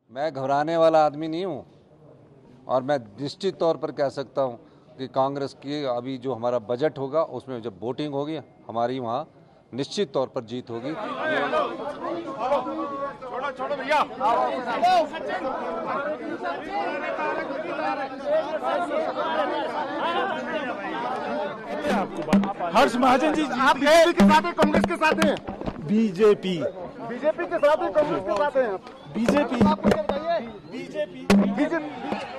मैं घबराने वाला आदमी नहीं हूँ और मैं निश्चित तौर पर कह सकता हूँ कि कांग्रेस की अभी जो हमारा बजट होगा उसमें जब वोटिंग होगी हमारी वहाँ निश्चित तौर पर जीत होगी। छोड़ो भैया। हर्ष महाजन जी, आप बीजेपी के साथ हैं कांग्रेस के साथ हैं? बीजेपी बीजेपी के साथ हैं कांग्रेस के साथ हैं? बीजेपी आप बताइए। BJP BJP